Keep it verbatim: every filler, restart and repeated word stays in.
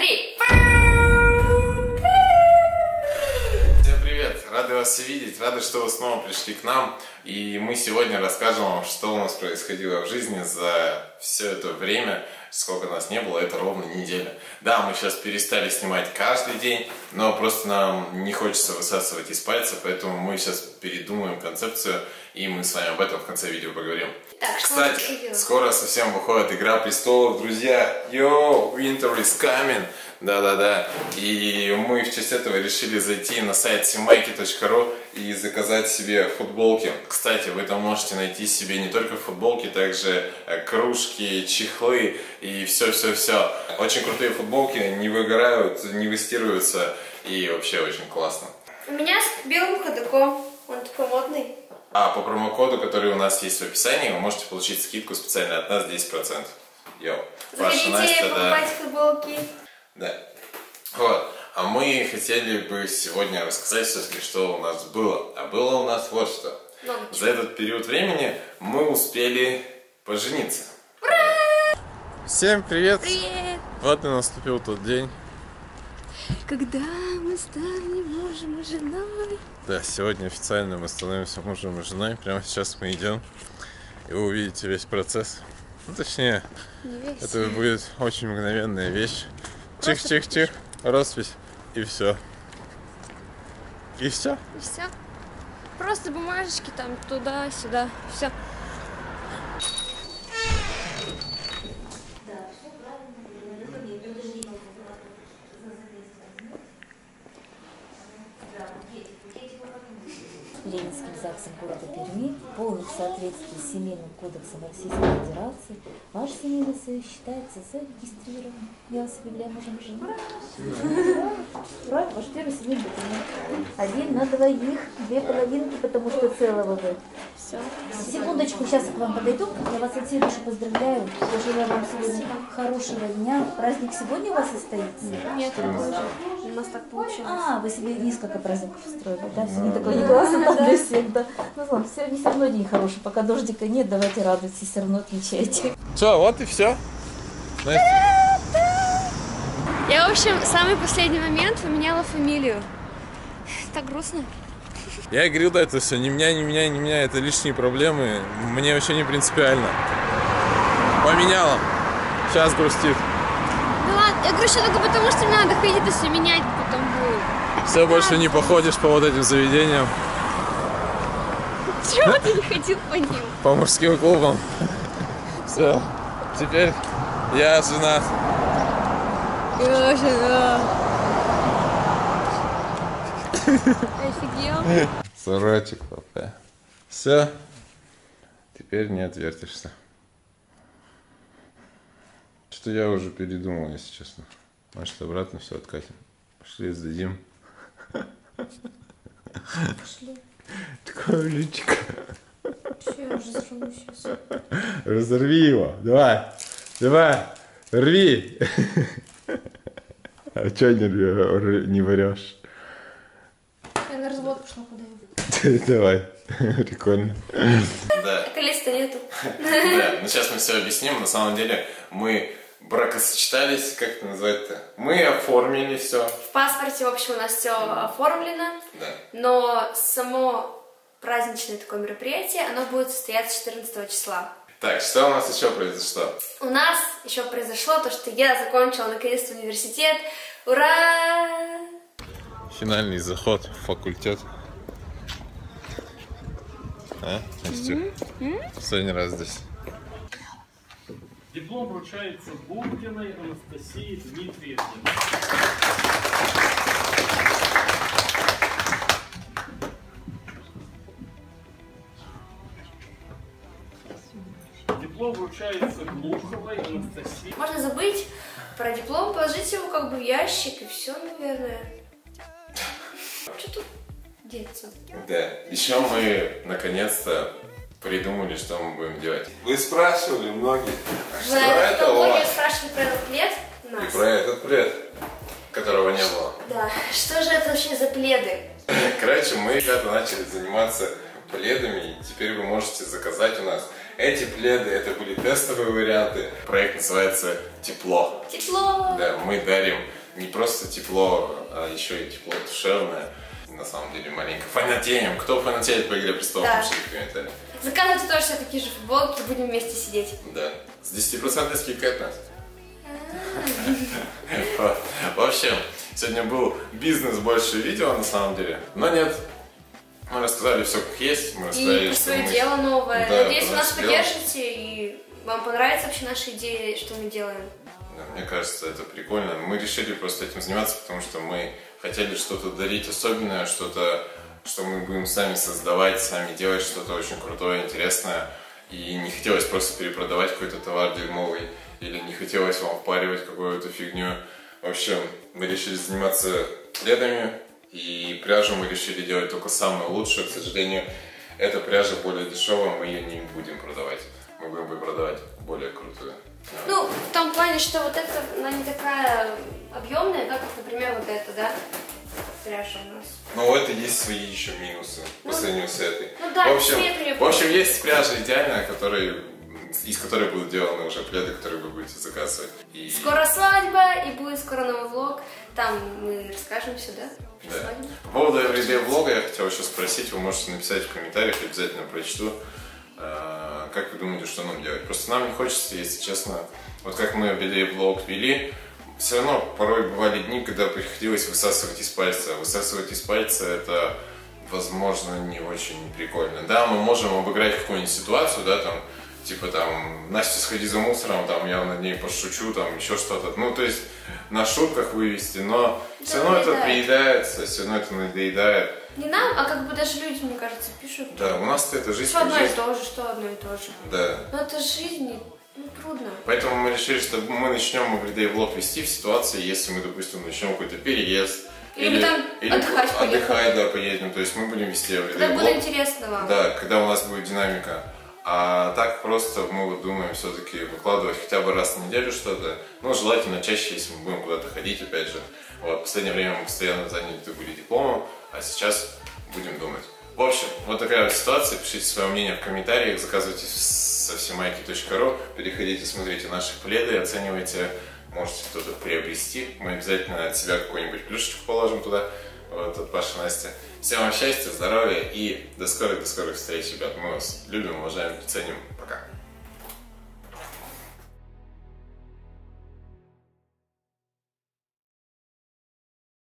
три. Всем привет! Рады вас все видеть, рады, что вы снова пришли к нам. И мы сегодня расскажем вам, что у нас происходило в жизни за все это время, сколько нас не было, это ровно неделя. Да, мы сейчас перестали снимать каждый день, но просто нам не хочется высасывать из пальца, поэтому мы сейчас передумаем концепцию, и мы с вами об этом в конце видео поговорим. Так, кстати, скоро совсем выходит Игра Престолов, друзья. Йоу, Winter is coming. Да-да-да. И мы в честь этого решили зайти на сайт симайки точка ру и заказать себе футболки. Кстати, вы там можете найти себе не только футболки, также кружки, чехлы и все-все-все. Очень крутые футболки, не выгорают, не выстирываются и вообще очень классно. У меня с белым ходоком, он такой модный. А по промокоду, который у нас есть в описании, вы можете получить скидку специально от нас десять процентов. Йоу. Ваша Настя, покупать да. футболки. Да. Вот. А мы хотели бы сегодня рассказать все-таки, что у нас было. А было у нас вот что. Много За этот период времени мы успели пожениться. Ура! Всем привет! Привет! Вот и наступил тот день. Когда мы станем мужем и женой. Да, сегодня официально мы становимся мужем и женой. Прямо сейчас мы идем, и вы увидите весь процесс. Ну, точнее, это будет очень мгновенная вещь. Чих-чих-чих, роспись, и все. И все? И все. Просто бумажечки там туда-сюда. Все. Ленинским ЗАГСом города Перми, в полном соответствии с Семейным кодексом Российской Федерации, ваше семейное союз считается зарегистрированным. Я вас объявляю мужем и женой. Ура! Ваш первый семейный документ. Один на двоих, две половинки, потому что целого вы. Все. Секундочку, сейчас я к вам подойду. Я вас от всей души поздравляю. Я желаю вам сегодня хорошего дня. Праздник сегодня у вас состоится? Нет, у нас так получилось. А, вы себе несколько праздников устроили, да? Сегодня такой не классно там для всех, да. Ну ладно, сегодня все равно день хороший. Пока дождика нет, давайте радуйтесь, все равно отмечайте. Все, вот и все. Я, в общем, в самый последний момент поменяла фамилию. Так грустно. Я говорил, да, это все не меня, не меня, не меня, это лишние проблемы. Мне вообще не принципиально. Поменяла. Сейчас грустит. Ну ладно, я грущу только потому, что мне надо ходить, если менять потом будет. Все, больше не походишь по вот этим заведениям. Чего ты не ходил по ним? По мужским клубам. Все. Теперь я женат. Я жена. Офигел? Сурочек, папа. Все. Теперь не отвертишься. Что-то я уже передумал, если честно. Может, обратно все откатим. Пошли, сдадим. Пошли. Такое личико. Все, я уже взорву сейчас. Разорви его. Давай. Давай. Рви. А что не, не врешь? Я на развод пошла, подаю. Давай. Прикольно. Да. Колец-то нету. Да, ну сейчас мы все объясним. На самом деле мы бракосочетались, как это называется-то? Мы оформили все. В паспорте, в общем, у нас все оформлено. Да. Но само праздничное такое мероприятие, оно будет состояться четырнадцатого числа. Так, что у нас еще произошло? У нас еще произошло то, что я закончила наконец-то университет. Ура! Финальный заход в факультет. А, Настя? Mm-hmm. Последний раз здесь. Диплом вручается Буркиной Анастасии Дмитриевне. Диплом вручается Глуховой Анастасии. Можно забыть про диплом, положить его как бы в ящик и все, наверное. Что тут деться? Да. Еще мы наконец-то придумали, что мы будем делать. Вы спрашивали многие, что это у Многие вас? спрашивали про этот плед. И про этот плед, которого не было. Да. Что же это вообще за пледы? Короче, мы, ребята, начали заниматься пледами, и теперь вы можете заказать у нас эти пледы. Это были тестовые варианты. Проект называется «Тепло». Тепло! Да, мы дарим не просто тепло, а еще и тепло душевное. На самом деле маленько фанатеем. Кто фанатеет по «Игре престолов», Да. пишите в комментариях. Заказывайте тоже все такие же футболки, будем вместе сидеть. Да. С десятипроцентной скидкой от нас. В общем, сегодня был бизнес больше видео на самом деле. Но нет. Мы рассказали все как есть. Мы рассказали, И про что свое мы- дело новое. Да, Надеюсь, про вы нас наше дело. поддержите и вам понравится вообще наша идея, что мы делаем. Да, мне кажется, это прикольно. Мы решили просто этим заниматься, потому что мы хотели что-то дарить особенное, что-то, что мы будем сами создавать, сами делать что-то очень крутое, интересное. И не хотелось просто перепродавать какой-то товар дерьмовый, или не хотелось вам впаривать какую-то фигню. В общем, мы решили заниматься пледами, и пряжу мы решили делать только самое лучшее. К сожалению, эта пряжа более дешевая, мы ее не будем продавать. Мы будем продавать более крутую. Ну, в том плане, что вот эта, она не такая объемная, да, как, например, вот эта, да, пряжа у нас. Но у этой есть свои еще минусы по Ну, сравнению с этой. ну да, в общем, цвет у неё в общем, есть пряжа идеальная, которая, из которой будут сделаны уже пледы, которые вы будете заказывать. И... Скоро свадьба, и будет скоро новый влог. Там мы расскажем все, да? Про Да. свадьбу. По поводу everyday влога я хотел еще спросить, вы можете написать в комментариях, обязательно прочту. э, Как вы думаете, что нам делать? Просто нам не хочется, если честно, вот как мы everyday влог вели, все равно порой бывали дни, когда приходилось высасывать из пальца. Высасывать из пальца это, возможно, не очень прикольно. Да, мы можем обыграть какую-нибудь ситуацию, да, там, типа там, Настя, сходи за мусором, там, я над ней пошучу, там, еще что-то. Ну, то есть, на шутках вывести, но все Да, равно это надоедает. приедается, все равно это надоедает. Не нам, а как бы даже люди, мне кажется, пишут. Да, у нас-то это жизнь Что как одно и жизнь. то же, что одно и то же. Да. Но это жизнь, и, ну, трудно. Поэтому мы решили, что мы начнем everyday влог вести в ситуации, если мы, допустим, начнем какой-то переезд. Или мы там отдыхать отдыхать, да, поедем. То есть мы будем вести everyday Когда влог. будет интересно вам. Да, когда у нас будет динамика. А так просто мы вот думаем все-таки выкладывать хотя бы раз в неделю что-то. Ну, желательно чаще, если мы будем куда-то ходить, опять же. Вот, в последнее время мы постоянно заняты были дипломом, а сейчас будем думать. В общем, вот такая вот ситуация. Пишите свое мнение в комментариях, заказывайте со всемайки точка ру, переходите, смотрите наши пледы, оценивайте, можете кто-то приобрести. Мы обязательно от себя какой-нибудь плюшечку положим туда, вот от Паши, Насти. Всем вам счастья, здоровья и до скорых, до скорых встреч, ребят. Мы вас любим, уважаем, ценим.